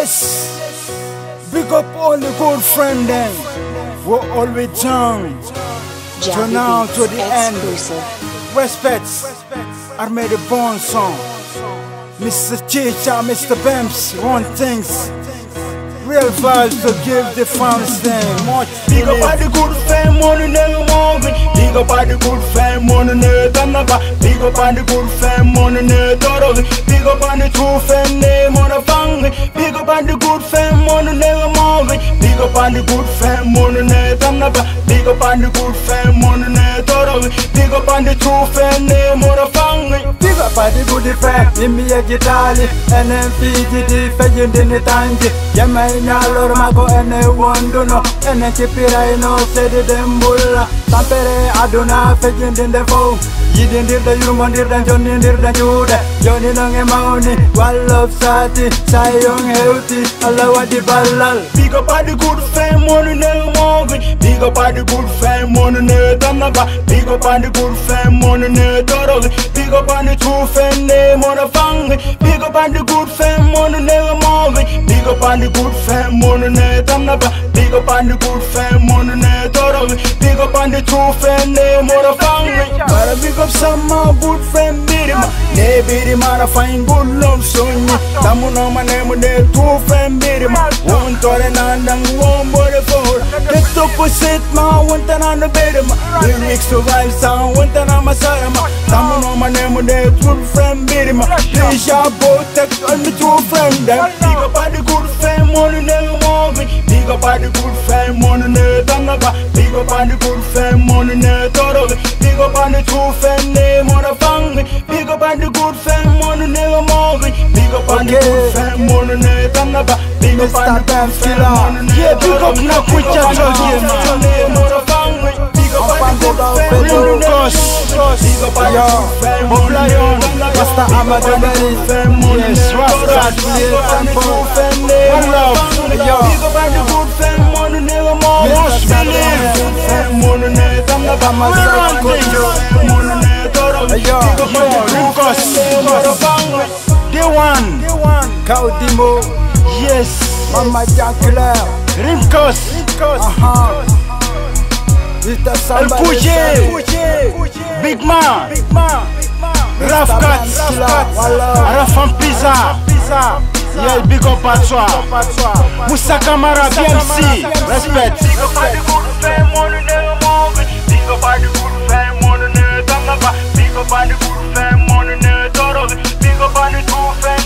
Yes, big up all the good friends then. We're always young. Turn now to the end. Respect, I made a born song. Mr. Chicha, Mr. Bams, one things. Real vibes to give the fans them. Much big up all the good fam, money never moving. Big up all the good fam, money never done. Big up all the good fam, money never thought. Big up all the true fam, name on a family. Big up all the good fam, money never moving. Big up all the good fam, money never done. Big up all the good fam, money never thought. Big up all the true fam, name on a family. Big up all the good fam, in me a guitar, NMPGD, fajin in the tangi. Nyalor mako ene wanduno ene chipira ino sedi dembula tampere aduna fejin dinde fo yidin dirda yurumon dirda joni dirda jude joni nonge mauni wallop sati sayong healthy Allah wadi balal. Big up all the good fam, money never moving. Big up all the good fam, money never done. Big up all the good fam, money never thought. Big up all the true fam, name on a family. Big up all the good fam, money never moving. Big up all the good fam, money never done. Big up all the good fam, money never thought. Big up all the true fam, name on a family. Gotta big up some more good fam, birima. Ne birima na find good love sonye. Tamu no my name ne true fam birima. One tore nandang one body for. Get up for sit ma one tan on the birima. Lyrics to vibe sound one tan on my side ma. Tamu no my name ne true fam birima. Please ya both take on the true fam them. Big up all the good fam, money never moving. Big up all the good fam, money never done. Big up all the good fam, money never thought of it. Big up all the true fam, name on a family. Big up all the good fam, money never moving. Big up all the good fam, money never done. Big up all the good fam, money never. Yeah, big up now quick chat again. Name on a family. Big up all the good fam, money never moving. Big up all the good fam, money never done. Master Amadou, yes, Rasta, Big up all the good fam, name on a family. Big up all the good fam, money never moving. Must believe. Money never done. Money never thought. Yo, Lucas, the one, Caudimo, yes, Mama Jackler, Rimkos, El Pouye, Big Man, Rafkat, Arafan Pizza, yeah, big up à toi, Moussa Kamara, Merci, respect. Big up all the good fam, money never moving. Big up all the good fam, money never done. Big up all the good fam, money never thought of it. Big up all the true fam.